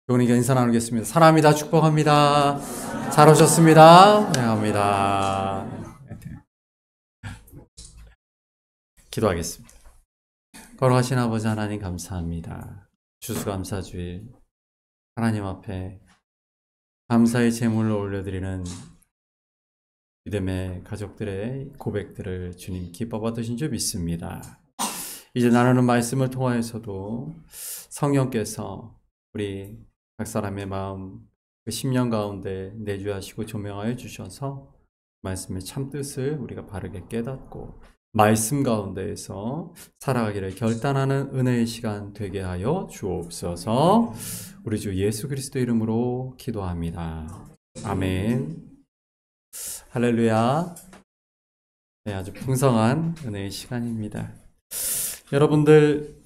교우님께 인사 나누겠습니다. 사랑합니다. 축복합니다. 잘 오셨습니다. 네, 합니다. 기도하겠습니다. 거룩하신 아버지 하나님 감사합니다. 추수감사주일 하나님 앞에 감사의 제물을 올려드리는 믿음의 가족들의 고백들을 주님 기뻐 받으신 줄 믿습니다. 이제 나누는 말씀을 통하여서도 성령께서 우리 각 사람의 마음, 그 심령 가운데 내주하시고 조명하여 주셔서 말씀의 참뜻을 우리가 바르게 깨닫고 말씀 가운데에서 살아가기를 결단하는 은혜의 시간 되게 하여 주옵소서. 우리 주 예수 그리스도 이름으로 기도합니다. 아멘. 할렐루야. 네, 아주 풍성한 은혜의 시간입니다. 여러분들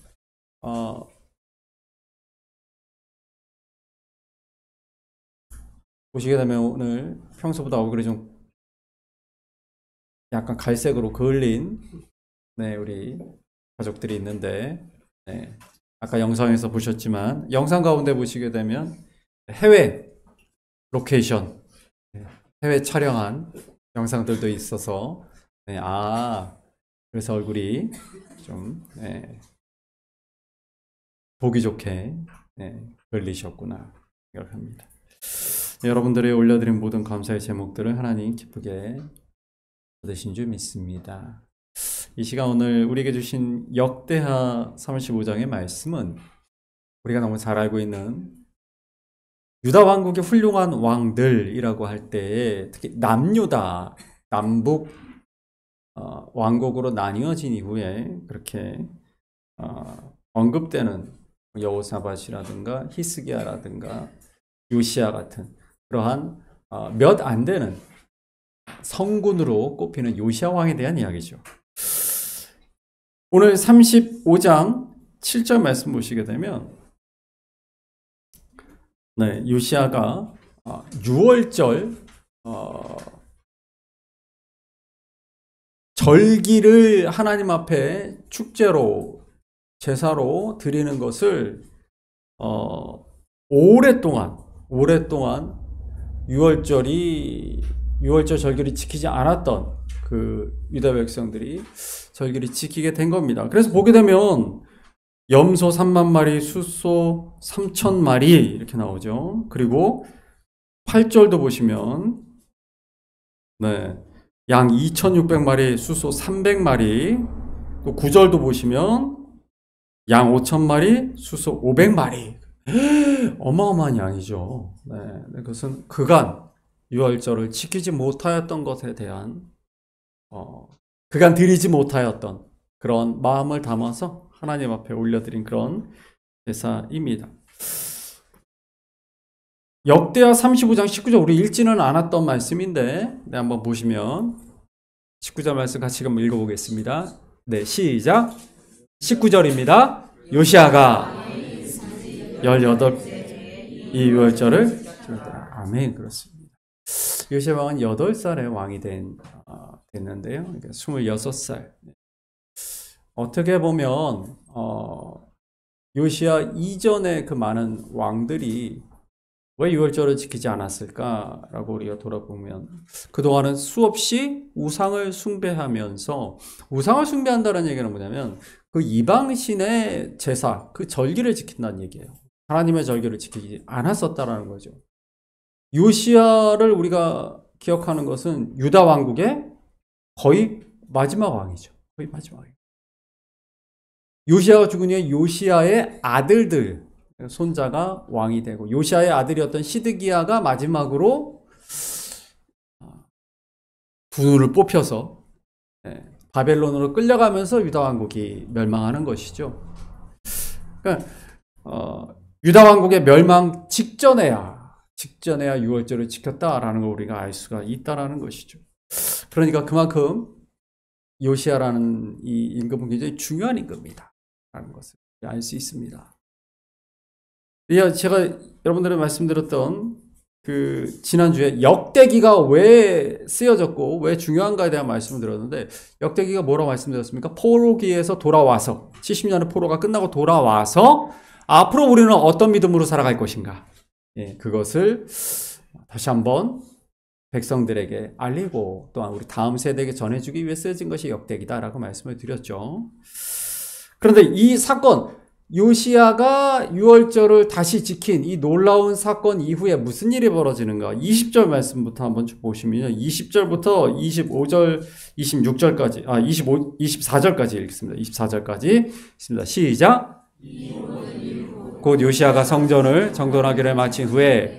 보시게 되면 오늘 평소보다 얼굴이 좀 약간 갈색으로 그을린 우리 가족들이 있는데, 아까 영상에서 보셨지만 영상 가운데 보시게 되면 해외 로케이션, 해외 촬영한 영상들도 있어서 그래서 얼굴이 좀 보기 좋게 그을리셨구나 생각합니다. 여러분들이 올려드린 모든 감사의 제목들을 하나님 기쁘게 받으신 줄 믿습니다. 이 시간 오늘 우리에게 주신 역대하 35장의 말씀은 우리가 너무 잘 알고 있는 유다 왕국의 훌륭한 왕들이라고 할 때 특히 남유다, 남북 왕국으로 나뉘어진 이후에 그렇게 언급되는 여호사밧이라든가 히스기야라든가 요시야 같은 그러한 몇 안 되는 성군으로 꼽히는 요시야 왕에 대한 이야기죠. 오늘 35장 7절 말씀 보시게 되면 요시야가 6월절 절기를 하나님 앞에 축제로 제사로 드리는 것을 오랫동안 6월절 절기를 지키지 않았던 그 유다 백성들이 절기를 지키게 된 겁니다. 그래서 보게 되면 염소 3만 마리, 숫소 3천 마리 이렇게 나오죠. 그리고 8절도 보시면 양 2,600마리, 숫소 300마리, 또 9절도 보시면 양 5,000마리, 숫소 500마리. 어마어마한 양이죠. 그것은 그간 유월절을 지키지 못하였던 것에 대한 그간 드리지 못하였던 그런 마음을 담아서 하나님 앞에 올려드린 그런 제사입니다. 역대하 35장 19절 우리 읽지는 않았던 말씀인데 한번 보시면 19절 말씀 같이 한번 읽어보겠습니다. 시작. 19절입니다. 요시야가 18 유월절을 아멘. 그렇습니다. 요시야 왕은 8살에 왕이 됐는데요. 26살. 어떻게 보면 요시야 이전에 그 많은 왕들이 왜 유월절을 지키지 않았을까라고 우리가 돌아보면 그동안은 수없이 우상을 숭배하면서, 우상을 숭배한다는 얘기는 뭐냐면 그 이방신의 제사, 그 절기를 지킨다는 얘기예요. 하나님의 절기를 지키지 않았었다라는 거죠. 요시야를 우리가 기억하는 것은 유다 왕국의 거의 마지막 왕이죠. 거의 마지막이에요. 요시야가 죽은 후에 요시야의 아들들, 손자가 왕이 되고, 요시야의 아들이었던 시드기야가 마지막으로 분을 뽑혀서 바벨론으로 끌려가면서 유다 왕국이 멸망하는 것이죠. 그러니까 유다 왕국의 멸망 직전에야 유월절을 지켰다라는 걸 우리가 알 수가 있다라는 것이죠. 그러니까 그만큼 요시야라는 이 임금은 굉장히 중요한 임금이다라는 것을 알 수 있습니다. 제가 여러분들에 말씀드렸던 그 지난주에 역대기가 왜 쓰여졌고 왜 중요한가에 대한 말씀을 드렸는데, 역대기가 뭐라고 말씀드렸습니까? 포로기에서 돌아와서 70년의 포로가 끝나고 돌아와서 앞으로 우리는 어떤 믿음으로 살아갈 것인가? 예, 그것을 다시 한번 백성들에게 알리고 또한 우리 다음 세대에게 전해주기 위해 쓰여진 것이 역대기다라고 말씀을 드렸죠. 그런데 이 사건, 요시야가 유월절을 다시 지킨 이 놀라운 사건 이후에 무슨 일이 벌어지는가? 20절 말씀부터 한번 보시면요. 20절부터 25절, 26절까지, 24절까지 읽겠습니다. 24절까지 읽습니다. 시작! 곧 요시야가 성전을 정돈하기를 마친 후에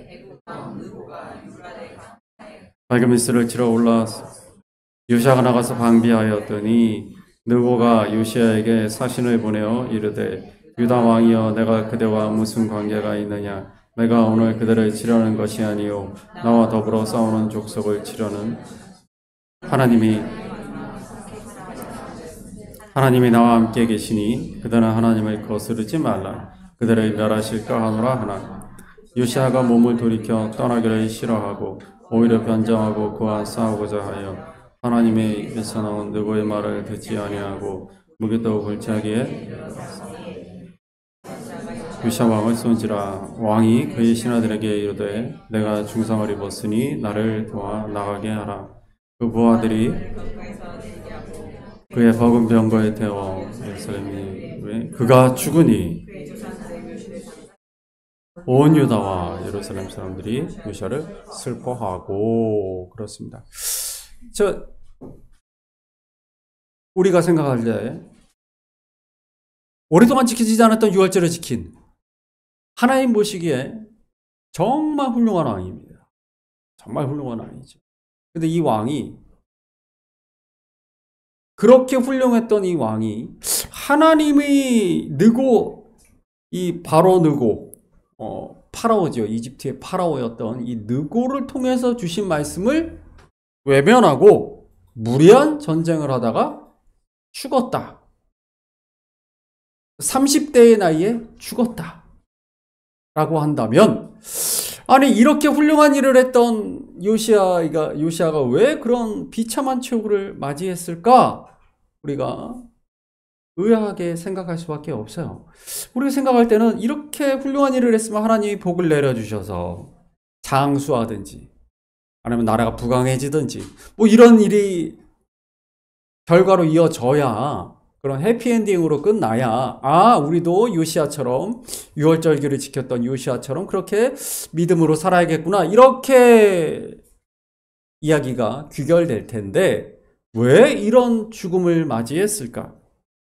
밝은 이슬을 치러 올라왔어. 요시야가 나가서 방비하였더니 느고가 요시야에게 사신을 보내어 이르되 유다 왕이여 내가 그대와 무슨 관계가 있느냐? 내가 오늘 그대를 치려는 것이 아니요 나와 더불어 싸우는 족속을 치려는 하나님이 나와 함께 계시니 그대는 하나님을 거스르지 말라. 그대를 멸하실까 하노라 하나. 요시야가 몸을 돌이켜 떠나기를 싫어하고 오히려 변장하고 그와 싸우고자 하여 하나님의 입에서 나온 느고의 말을 듣지 아니하고 무기도 골치하기에 요시야 왕을 쏜지라. 왕이 그의 신하들에게 이르되 내가 중상을 입었으니 나를 도와 나가게 하라. 그 부하들이 그의 버금 병거에 태워 예루살렘이 그가 죽으니 온 유다와 예루살렘 사람들이 요시야를 슬퍼하고 그렇습니다. 우리가 생각할 때 오랫동안 지키지 않았던 유월절을 지킨 하나님 보시기에 정말 훌륭한 왕입니다. 정말 훌륭한 왕이죠. 근데 이 왕이 그렇게 훌륭했던 이 왕이 하나님이 느고 이 바로 느고 파라오죠. 이집트의 파라오였던 이 느고를 통해서 주신 말씀을 외면하고 무리한 전쟁을 하다가 죽었다. 30대의 나이에 죽었다. 라고 한다면 아니 이렇게 훌륭한 일을 했던 요시야가 왜 그런 비참한 최후를 맞이했을까? 우리가 의아하게 생각할 수밖에 없어요. 우리가 생각할 때는 이렇게 훌륭한 일을 했으면 하나님이 복을 내려주셔서 장수하든지 아니면 나라가 부강해지든지 뭐 이런 일이 결과로 이어져야 그런 해피엔딩으로 끝나야 우리도 요시야처럼 유월절기를 지켰던 요시야처럼 그렇게 믿음으로 살아야겠구나 이렇게 이야기가 귀결될 텐데 왜 이런 죽음을 맞이했을까?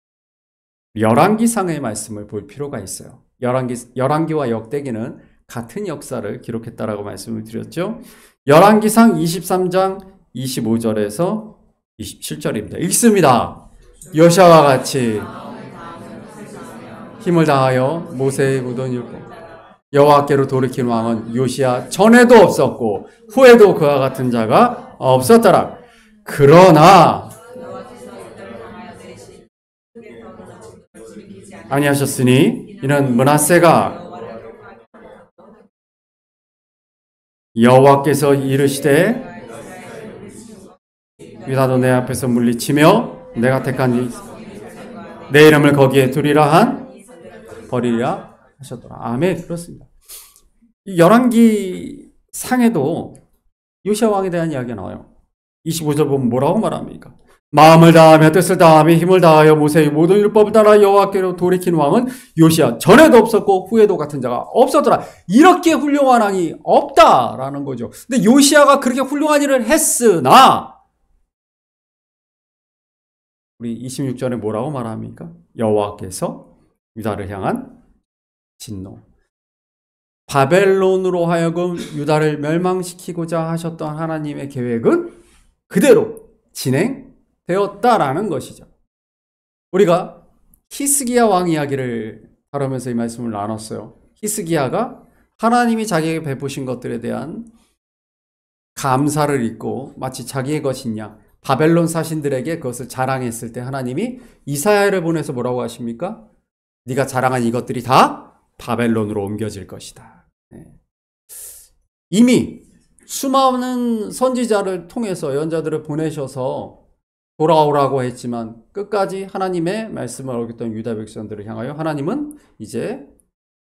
열왕기상의 말씀을 볼 필요가 있어요. 열왕기와 역대기는 같은 역사를 기록했다라고 말씀을 드렸죠. 열왕기상 23장 25절에서 27절입니다. 읽습니다. 요시야와 같이 힘을 다하여 모세의 묻은 율법 여호와께로 돌이킨 왕은 요시야 전에도 없었고 후에도 그와 같은 자가 없었더라. 그러나 아니하셨으니 이는 므낫세가 여호와께서 이르시되 유다도 내 앞에서 물리치며 내가 택한 내 이름을 거기에 두리라 버리리라 하셨더라. 아멘. 그렇습니다. 이 열왕기 상에도 요시야 왕에 대한 이야기가 나와요. 25절 보면 뭐라고 말합니까? 마음을 다하며 뜻을 다하며 힘을 다하여 모세의 모든 율법을 따라 여호와께로 돌이킨 왕은 요시야 전에도 없었고 후에도 같은 자가 없었더라. 이렇게 훌륭한 왕이 없다라는 거죠. 근데 요시야가 그렇게 훌륭한 일을 했으나 우리 26절에 뭐라고 말합니까? 여호와께서 유다를 향한 진노. 바벨론으로 하여금 유다를 멸망시키고자 하셨던 하나님의 계획은 그대로 진행되었다라는 것이죠. 우리가 히스기야 왕 이야기를 다루면서 이 말씀을 나눴어요. 히스기야가 하나님이 자기에게 베푸신 것들에 대한 감사를 잊고 마치 자기의 것이냐 바벨론 사신들에게 그것을 자랑했을 때 하나님이 이사야를 보내서 뭐라고 하십니까? 네가 자랑한 이것들이 다 바벨론으로 옮겨질 것이다. 이미 수많은 선지자를 통해서 예언자들을 보내셔서 돌아오라고 했지만 끝까지 하나님의 말씀을 어겼던 유다 백성들을 향하여 하나님은 이제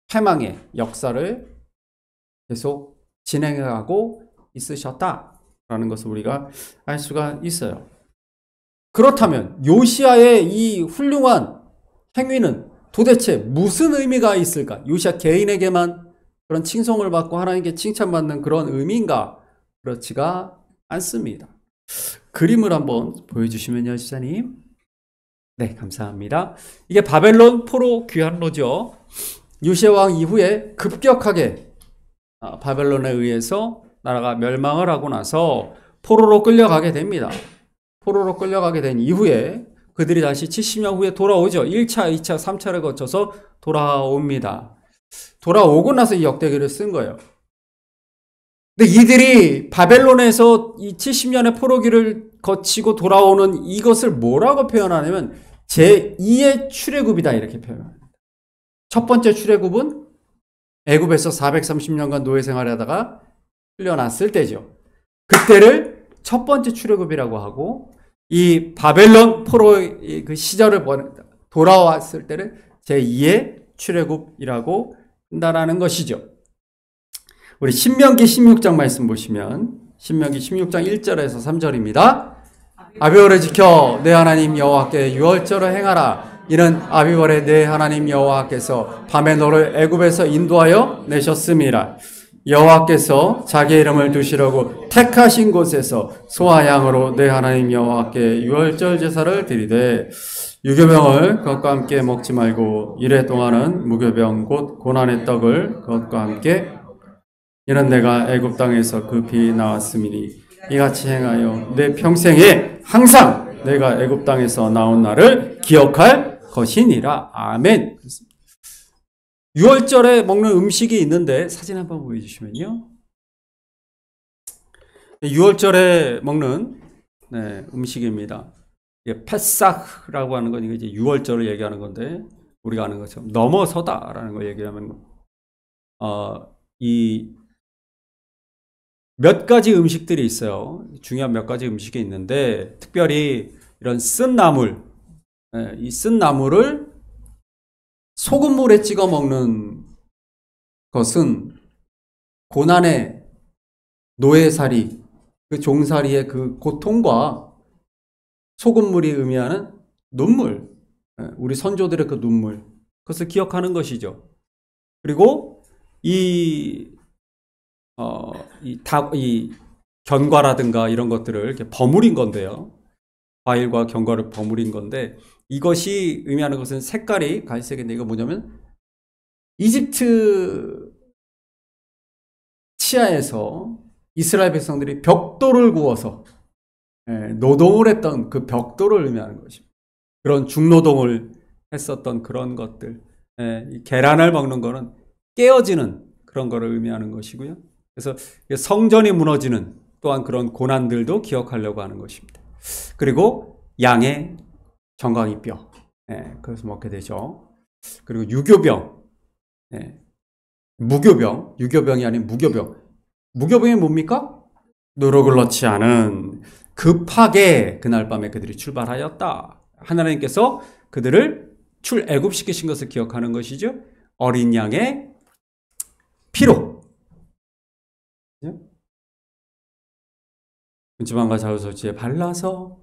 패망의 역사를 계속 진행해가고 있으셨다라는 것을 우리가 알 수가 있어요. 그렇다면 요시아의 이 훌륭한 행위는 도대체 무슨 의미가 있을까? 요시아 개인에게만 그런 칭송을 받고 하나님께 칭찬받는 그런 의미인가? 그렇지가 않습니다. 그림을 한번 보여주시면요, 지사님. 네, 감사합니다. 이게 바벨론 포로 귀환로죠. 요시아 왕 이후에 급격하게 바벨론에 의해서 나라가 멸망을 하고 나서 포로로 끌려가게 됩니다. 포로로 끌려가게 된 이후에 그들이 다시 70년 후에 돌아오죠. 1차, 2차, 3차를 거쳐서 돌아옵니다. 돌아오고 나서 이 역대기를 쓴 거예요. 근데 이들이 바벨론에서 이 70년의 포로기를 거치고 돌아오는 이것을 뭐라고 표현하냐면 제2의 출애굽이다 이렇게 표현합니다. 첫 번째 출애굽은 애굽에서 430년간 노예 생활하다가 풀려났을 때죠. 그때를 첫 번째 출애굽이라고 하고 이 바벨론 포로의 그 시절을 돌아왔을 때를 제2의 출애굽이라고 한다라는 것이죠. 우리 신명기 16장 말씀 보시면 신명기 16장 1절에서 3절입니다. 아비월을 지켜 내 하나님 여호와께 유월절을 행하라. 이는 아비월에 내 하나님 여호와께서 밤에 너를 애굽에서 인도하여 내셨음이라. 여호와께서 자기의 이름을 두시려고 택하신 곳에서 소와 양으로 내 하나님 여호와께 유월절 제사를 드리되 유교병을 그것과 함께 먹지 말고 이래 동안은 무교병 곧 고난의 떡을 그것과 함께 이는 내가 애굽 땅에서 급히 나왔음이니 이같이 행하여 내 평생에 항상 내가 애굽 땅에서 나온 날을 기억할 것이니라. 아멘. 유월절에 먹는 음식이 있는데 사진 한번 보여주시면요. 유월절에 먹는 음식입니다. 패삭이라고 하는 건 이제 유월절을 얘기하는 건데 우리가 아는 것처럼 넘어서다라는 걸 얘기하면 이 몇 가지 음식들이 있어요. 중요한 몇 가지 음식이 있는데 특별히 이런 쓴 나물, 이 쓴 나물을 소금물에 찍어 먹는 것은 고난의 노예살이, 그 종살이의 그 고통과 소금물이 의미하는 눈물, 우리 선조들의 그 눈물, 그것을 기억하는 것이죠. 그리고 이 견과라든가 이런 것들을 이렇게 버무린 건데요. 과일과 견과를 버무린 건데 이것이 의미하는 것은 색깔이 갈색인데 이거 뭐냐면 이집트 치하에서 이스라엘 백성들이 벽돌을 구워서 노동을 했던 그 벽돌을 의미하는 것입니다. 그런 중노동을 했었던 그런 것들. 계란을 먹는 거는 깨어지는 그런 거를 의미하는 것이고요. 그래서 성전이 무너지는 또한 그런 고난들도 기억하려고 하는 것입니다. 그리고 양의 정강이 뼈, 그래서 먹게 되죠. 그리고 유교병, 무교병, 유교병이 아닌 무교병. 무교병이 뭡니까? 노력을 넣지 않은 급하게 그날 밤에 그들이 출발하였다. 하나님께서 그들을 출애굽시키신 것을 기억하는 것이죠. 어린 양의 피로. 분지만과 자우소지에 발라서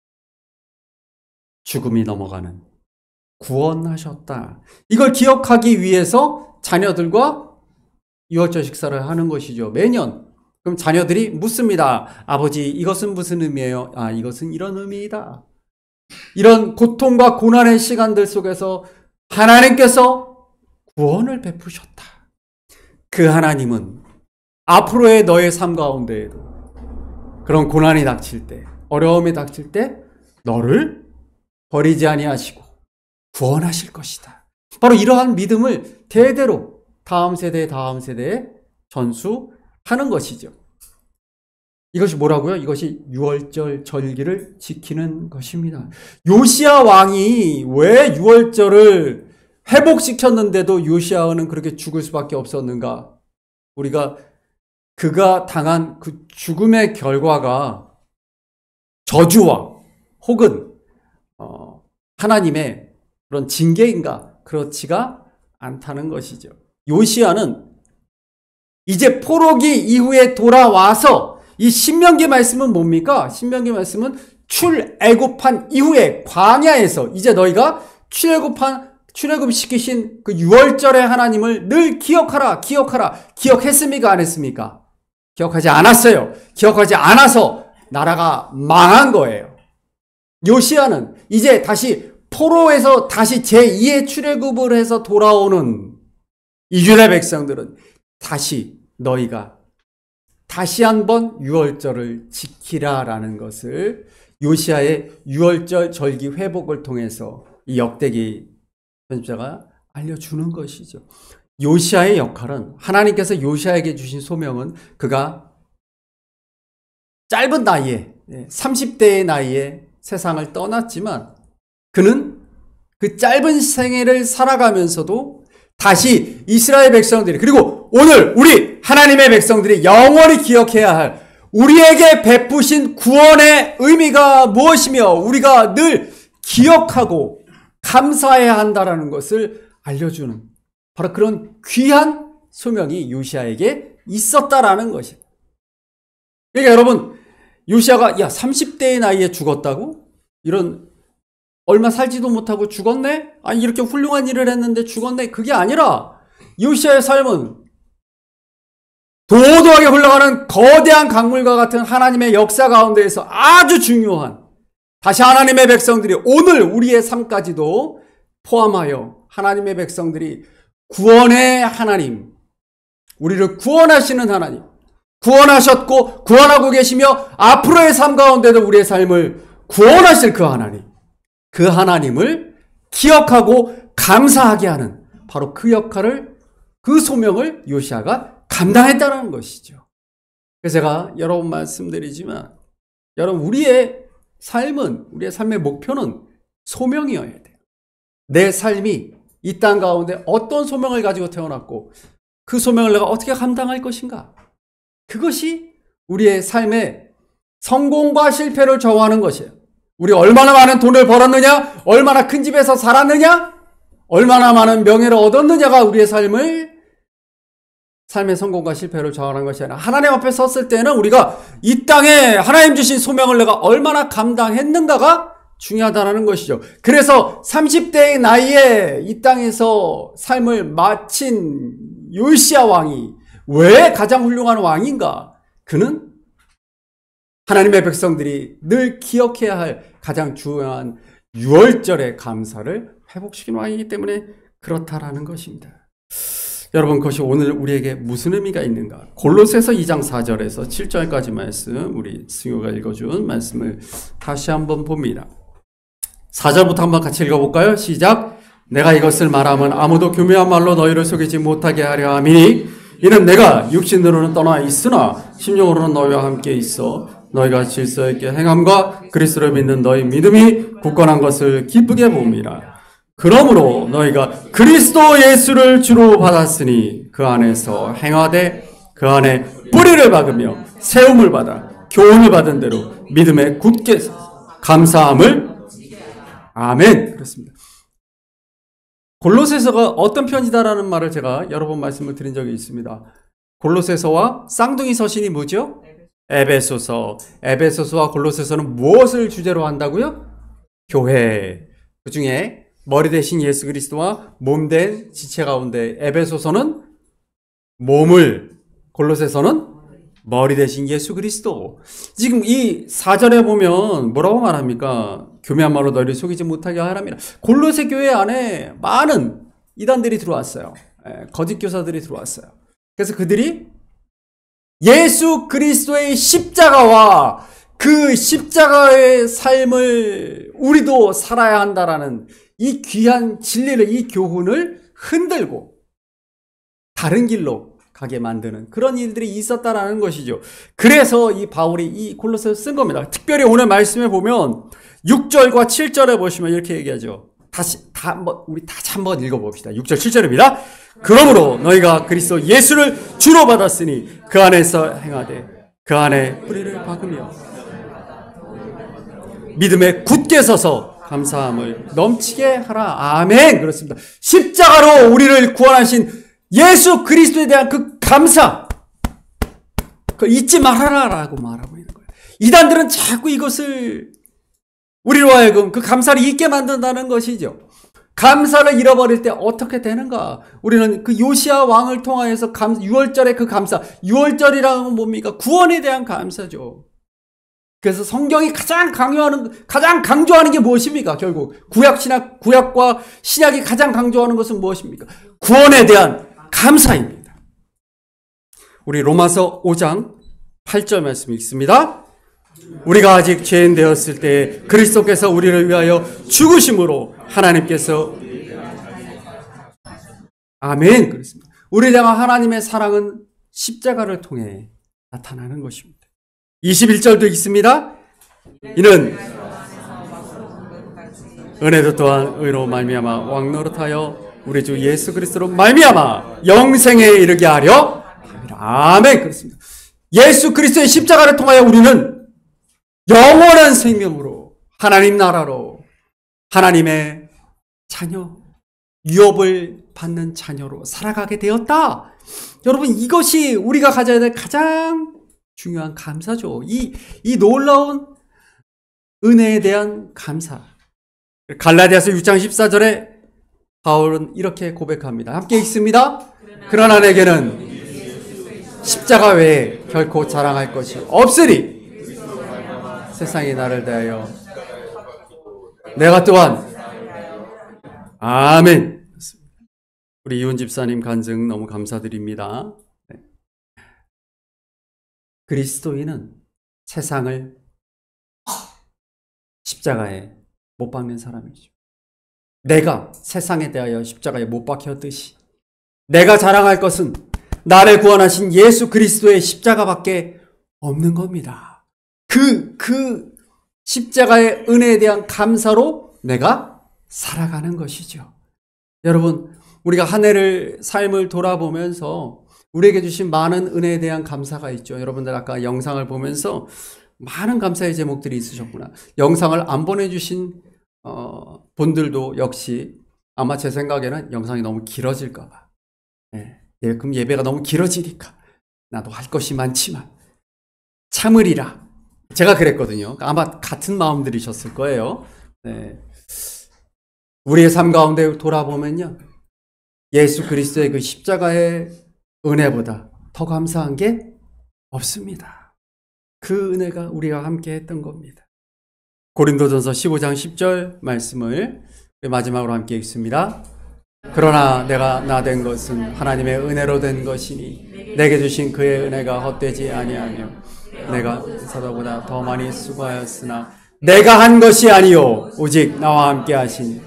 죽음이 넘어가는 구원하셨다. 이걸 기억하기 위해서 자녀들과 유월절 식사를 하는 것이죠. 매년. 그럼 자녀들이 묻습니다. 아버지, 이것은 무슨 의미예요? 아, 이것은 이런 의미이다. 이런 고통과 고난의 시간들 속에서 하나님께서 구원을 베푸셨다. 그 하나님은 앞으로의 너의 삶 가운데에도 그런 고난이 닥칠 때, 어려움이 닥칠 때 너를 버리지 아니하시고 구원하실 것이다. 바로 이러한 믿음을 대대로 다음 세대에 전수하는 것이죠. 이것이 뭐라고요? 이것이 유월절 절기를 지키는 것입니다. 요시야 왕이 왜 유월절을 회복시켰는데도 요시야는 그렇게 죽을 수밖에 없었는가? 우리가 그가 당한 그 죽음의 결과가 저주와 혹은 하나님의 그런 징계인가? 그렇지가 않다는 것이죠. 요시야는 이제 포로기 이후에 돌아와서 이 신명기 말씀은 뭡니까? 신명기 말씀은 출애굽한 이후에 광야에서 이제 너희가 출애굽시키신 그 유월절의 하나님을 늘 기억하라. 기억했습니까? 안 했습니까? 기억하지 않았어요. 기억하지 않아서 나라가 망한 거예요. 요시야는 이제 다시 포로에서 다시 제2의 출애굽을 해서 돌아오는 이스라엘 백성들은 다시 너희가 다시 한번 유월절을 지키라라는 것을 요시야의 유월절 절기 회복을 통해서 이 역대기 편집자가 알려주는 것이죠. 요시야의 역할은, 하나님께서 요시야에게 주신 소명은 그가 짧은 나이에 30대의 나이에 세상을 떠났지만 그는 그 짧은 생애를 살아가면서도 다시 이스라엘 백성들이, 그리고 오늘 우리 하나님의 백성들이 영원히 기억해야 할 우리에게 베푸신 구원의 의미가 무엇이며 우리가 늘 기억하고 감사해야 한다는 것을 알려주는 바로 그런 귀한 소명이 요시야에게 있었다라는 것이에요. 그러니까 여러분, 요시야가 30대의 나이에 죽었다고? 이런 얼마 살지도 못하고 죽었네? 아니 이렇게 훌륭한 일을 했는데 죽었네? 그게 아니라 요시야의 삶은 도도하게 흘러가는 거대한 강물과 같은 하나님의 역사 가운데에서 아주 중요한, 다시 하나님의 백성들이 오늘 우리의 삶까지도 포함하여 하나님의 백성들이 구원의 하나님, 우리를 구원하시는 하나님, 구원하셨고 구원하고 계시며 앞으로의 삶 가운데도 우리의 삶을 구원하실 그 하나님, 그 하나님을 기억하고 감사하게 하는 바로 그 역할을, 그 소명을 요시야가 감당했다는 것이죠. 그래서 제가 여러 번 말씀드리지만 여러분, 우리의 삶은, 우리의 삶의 목표는 소명이어야 돼요. 내 삶이 이 땅 가운데 어떤 소명을 가지고 태어났고 그 소명을 내가 어떻게 감당할 것인가, 그것이 우리의 삶의 성공과 실패를 좌우하는 것이에요. 우리 얼마나 많은 돈을 벌었느냐, 얼마나 큰 집에서 살았느냐, 얼마나 많은 명예를 얻었느냐가 우리의 삶의 성공과 실패를 좌우하는 것이 아니라 하나님 앞에 섰을 때는 우리가 이 땅에 하나님 주신 소명을 내가 얼마나 감당했는가가 중요하다는 것이죠. 그래서 30대의 나이에 이 땅에서 삶을 마친 요시야 왕이 왜 가장 훌륭한 왕인가? 그는 하나님의 백성들이 늘 기억해야 할 가장 중요한 유월절의 감사를 회복시킨 왕이기 때문에 그렇다라는 것입니다. 여러분, 그것이 오늘 우리에게 무슨 의미가 있는가? 골로새서 2장 4절에서 7절까지 말씀, 우리 승효가 읽어준 말씀을 다시 한번 봅니다. 4절부터 한번 같이 읽어볼까요? 시작. 내가 이것을 말하면 아무도 교묘한 말로 너희를 속이지 못하게 하려 함이니 이는 내가 육신으로는 떠나 있으나 심령으로는 너희와 함께 있어 너희가 질서 있게 행함과 그리스도를 믿는 너희 믿음이 굳건한 것을 기쁘게 봅니다. 그러므로 너희가 그리스도 예수를 주로 받았으니 그 안에서 행하되 그 안에 뿌리를 박으며 세움을 받아 교훈을 받은 대로 믿음에 굳게 감사함을. 아멘. 그렇습니다. 골로새서가 어떤 편지다라는 말을 제가 여러 번 말씀을 드린 적이 있습니다. 골로새서와 쌍둥이 서신이 뭐죠? 에베소서. 에베소서와 골로새서는 무엇을 주제로 한다고요? 교회. 그 중에 머리 대신 예수 그리스도와 몸된 지체 가운데 에베소서는 몸을, 골로새서는 머리 대신 예수 그리스도. 지금 이 4절에 보면 뭐라고 말합니까? 교묘한 말로 너희를 속이지 못하게 하라미라. 골로새 교회 안에 많은 이단들이 들어왔어요. 거짓 교사들이 들어왔어요. 그래서 그들이 예수 그리스도의 십자가와 그 십자가의 삶을 우리도 살아야 한다라는 이 귀한 진리를, 이 교훈을 흔들고 다른 길로 가게 만드는 그런 일들이 있었다라는 것이죠. 그래서 이 바울이 이 골로새서 쓴 겁니다. 특별히 오늘 말씀에 보면 6절과 7절에 보시면 이렇게 얘기하죠. 우리 다시 한번 읽어봅시다. 6절 7절입니다. 그러므로 너희가 그리스도 예수를 주로 받았으니 그 안에서 행하되 그 안에 뿌리를 박으며 믿음에 굳게 서서 감사함을 넘치게 하라. 아멘. 그렇습니다. 십자가로 우리를 구원하신 예수 그리스도에 대한 그 감사, 그 잊지 말아라라고 말하고 있는 거예요. 이단들은 자꾸 이것을 우리로 하여금 그 감사를 잊게 만든다는 것이죠. 감사를 잃어버릴 때 어떻게 되는가? 우리는 그 요시야 왕을 통하여서 6월절의 그 감사, 6월절이라는 건 뭡니까? 구원에 대한 감사죠. 그래서 성경이 가장 강조하는 게 무엇입니까? 결국 구약과 신약이 가장 강조하는 것은 무엇입니까? 구원에 대한 감사입니다. 우리 로마서 5장 8절 말씀 읽습니다. 우리가 아직 죄인 되었을 때 그리스도께서 우리를 위하여 죽으심으로 하나님께서 아멘 그렇습니다. 우리를 향한 하나님의 사랑은 십자가를 통해 나타나는 것입니다. 21절도 있습니다. 이는 은혜도 또한 의로 말미암아 왕 노릇하여 우리 주 예수 그리스도로 말미암아 영생에 이르게 하려 함이라. 아멘 그렇습니다. 예수 그리스도의 십자가를 통하여 우리는 영원한 생명으로 하나님 나라로 하나님의 자녀, 유업을 받는 자녀로 살아가게 되었다. 여러분 이것이 우리가 가져야 될 가장 중요한 감사죠. 이 놀라운 은혜에 대한 감사. 갈라디아서 6장 14절에 바울은 이렇게 고백합니다. 함께 읽습니다. 그러나 내게는 십자가 외에 결코 자랑할 것이 없으리 세상이 나를 대하여 내가 또한 아멘. 우리 이훈 집사님 간증 너무 감사드립니다. 네. 그리스도인은 세상을 십자가에 못 박는 사람이죠. 내가 세상에 대하여 십자가에 못 박혔듯이 내가 자랑할 것은 나를 구원하신 예수 그리스도의 십자가밖에 없는 겁니다. 그 십자가의 은혜에 대한 감사로 내가 살아가는 것이죠. 여러분, 우리가 한 해를 삶을 돌아보면서 우리에게 주신 많은 은혜에 대한 감사가 있죠. 여러분들 아까 영상을 보면서 많은 감사의 제목들이 있으셨구나. 영상을 안 보내주신 분들도 역시 아마 제 생각에는 영상이 너무 길어질까 봐. 네. 그럼 예배가 너무 길어지니까 나도 할 것이 많지만 참으리라. 제가 그랬거든요. 아마 같은 마음들이셨을 거예요. 네. 우리의 삶 가운데 돌아보면요. 예수 그리스도의 그 십자가의 은혜보다 더 감사한 게 없습니다. 그 은혜가 우리가 함께 했던 겁니다. 고린도전서 15장 10절 말씀을 마지막으로 함께 읽습니다. 그러나 내가 나 된 것은 하나님의 은혜로 된 것이니 내게 주신 그의 은혜가 헛되지 아니하며 내가 사도보다 더 많이 수고하였으나 내가 한 것이 아니요 오직 나와 함께 하신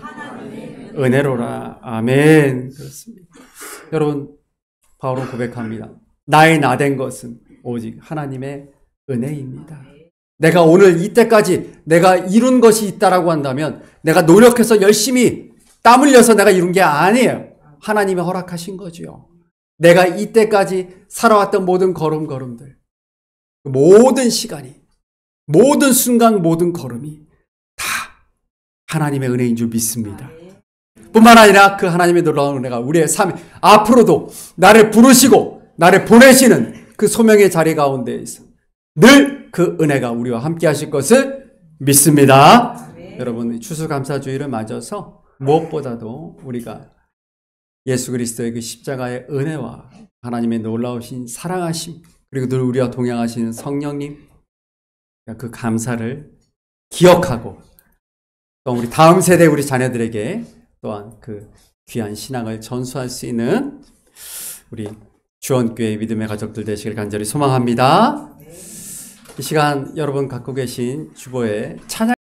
은혜로라. 아멘. 그렇습니다. 여러분 바울은 고백합니다. 나의 나 된 것은 오직 하나님의 은혜입니다. 내가 오늘 이때까지 내가 이룬 것이 있다라고 한다면 내가 노력해서 열심히 땀 흘려서 내가 이룬 게 아니에요. 하나님이 허락하신 거죠. 내가 이때까지 살아왔던 모든 걸음들, 모든 시간이, 모든 순간, 모든 걸음이 다 하나님의 은혜인 줄 믿습니다. 뿐만 아니라 그 하나님의 놀라운 은혜가 우리의 삶 앞으로도 나를 부르시고 나를 보내시는 그 소명의 자리 가운데에서 늘 그 은혜가 우리와 함께 하실 것을 믿습니다. 여러분 추수감사주의를 맞아서 무엇보다도 우리가 예수 그리스도의 그 십자가의 은혜와 하나님의 놀라우신 사랑하심 그리고 늘 우리와 동행하시는 성령님 그 감사를 기억하고 또 우리 다음 세대 우리 자녀들에게 또한 그 귀한 신앙을 전수할 수 있는 우리 주원교회 믿음의 가족들 되시길 간절히 소망합니다. 이 시간 여러분 갖고 계신 주보에 찬양